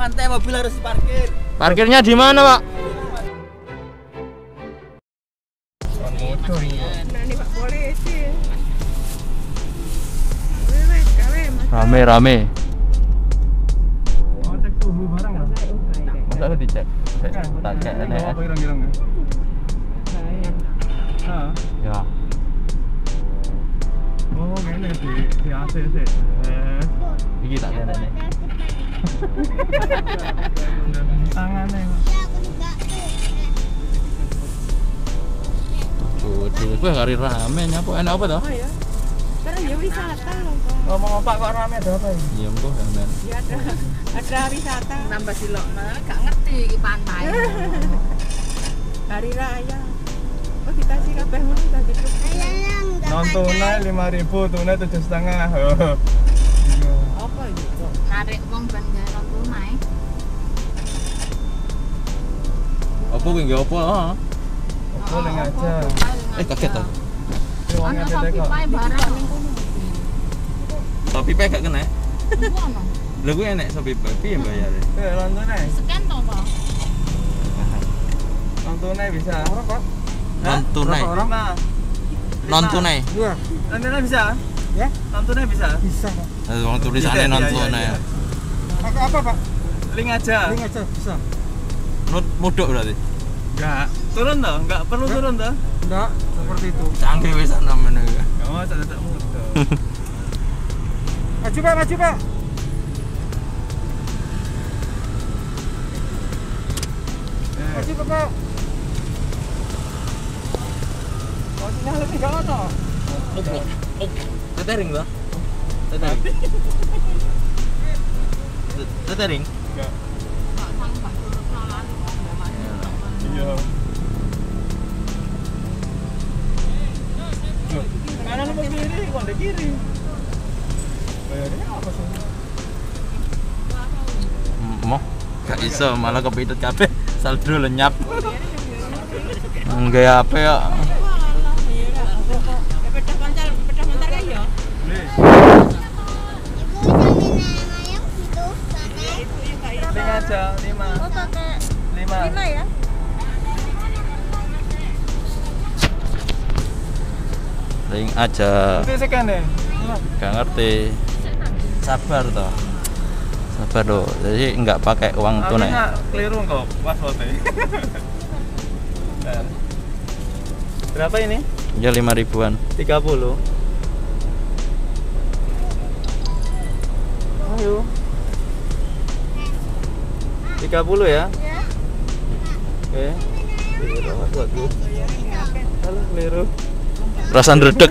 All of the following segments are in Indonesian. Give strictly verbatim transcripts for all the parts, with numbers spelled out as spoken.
pantai mobil harus diparkir. Parkirnya di mana, Pak? Rame rame. Oh, cek suhu barang lah. Masa lu dicek? Tak cek ini. Apa kira-kira? Nah, Ya. oh kayaknya di di A C sih. Eh, Iki tak kene nih. tangannya. Tuh, gue hari rame nyapu enak apa toh? Oh ya. Sekarang ya wisata loh, Pak. Ngomong Pak kok rame ada apa ini? Iya, mbok men. Ya ada ada wisata. Nambah silok, nah, gak ngerti iki pantai. Hari raya. Oh dikasih kabeh ngono tadi tuh. Non tunai lima ribu, tunai tujuh setengah. Apa iki kok? Narik wong ben jalan tunai. Apa kuwi nggih apa? Heeh. Boleh aja. Eh kaget toh. Uangnya Ana beda kopi kok. pae barang ning kono. Tapi pe gak kena. Ono. Lha kuwi enek sopi piye bayare? Eh, non tunai. Scan to, Pak. Non tunai bisa. Orang Pak. Non tunai. Orang nah. Non tunai. Iya. Non tunai bisa? Ya? Non tunai bisa? Bisa, Pak. Nah, wong tulisannya non tunai. Apa apa, Pak? Link aja. Link aja bisa. Nut muduk berarti. Enggak. Turun toh? Enggak perlu turun toh? Enggak, seperti itu. Canggih wis namanya. Oh, tak tak mudah. Maju, Pak, maju, Pak. Maju, Pak. Oh, sinyal lebih gak ono. Tetering toh? Tetering. Tetering. Enggak. Pak sang Pak turut nalan wong mbak. Iya. Kanan apa kiri? Kok di kiri? Bayarnya apa sih? Mau gak iso malah kepitut kabeh saldo lenyap. Enggak apa ya. Pedah pancar, pedah pancar kan ya? Link aja, lima. Oh, pakai Lima. lima ya? Ring aja. Nanti sekian deh. Gak ngerti. Sabar toh. Sabar loh. Jadi nggak pakai uang tunai. Akhirnya keliru kok, passwordnya. Dan berapa ini? Ya lima ribuan. tiga puluh. Ayo. tiga puluh ya? Ya. Oke. Keliru passwordku. Alah, keliru. Perasaan redek.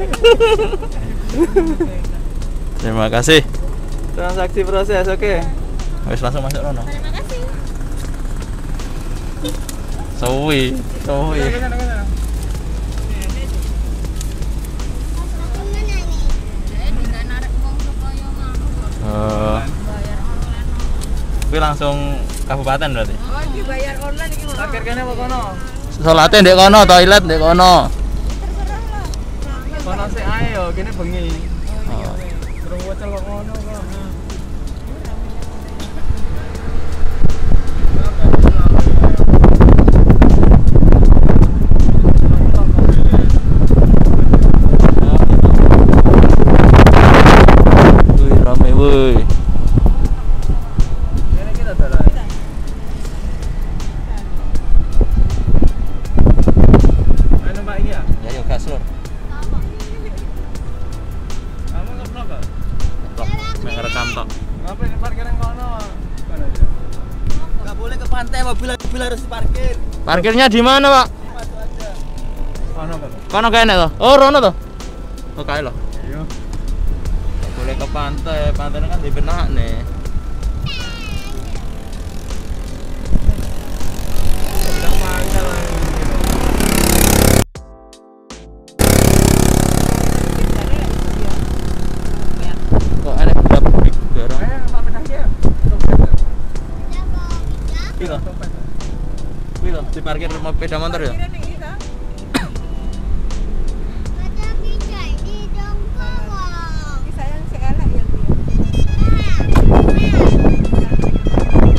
Terima kasih. Transaksi proses, oke. Wes langsung masuk rono. Terima kasih. Suwi, suwi. Jadi nggak narik wong supaya ngono. Eh, Bayar online. kuwi langsung kabupaten berarti. Oh, ini bayar online iki lho. Akhir kene apa kono? Salate ndek kono, toilet ndek kono. Kono sik ae yo, kene bengi. Oh. Terus celok ngono kok. Wih, rame woi. Kene kita dalan. Anu Mbak iya. Ya yo gas lur. Kamu ngeblok gak? Tok, mek rekam tok. Apa ini parkiran kono? Kono aja. Nggak boleh ke pantai mobil mobil harus diparkir. Parkirnya di mana, Pak? Masuk aja. Kono kan. Kono kene to. Oh, rono to. Oh, kae lho. Iya. Nggak boleh ke pantai, pantainya kan dibenak nih. Bilang mangkal. Kok ada berapa publik garong? Eh, Pak Pedang ya. Kuwi lho. Kuwi lho, diparkir mobil sepeda motor ya. Kira ning kita. Iki sayang si elek ya.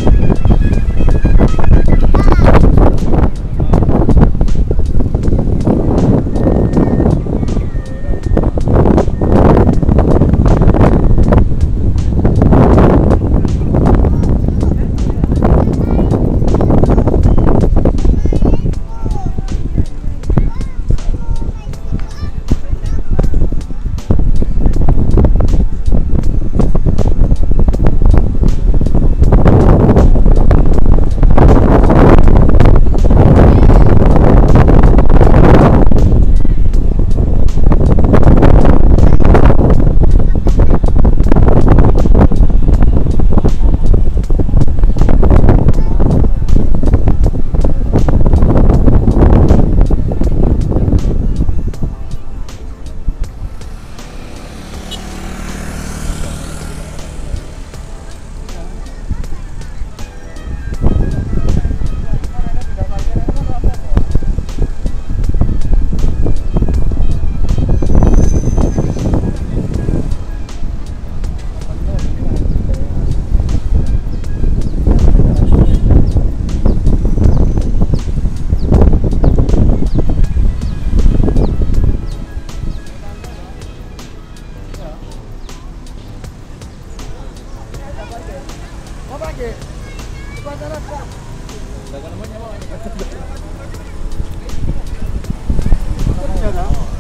Apa lagi? Upacara apa? Dagang namanya apa? Kerja dah.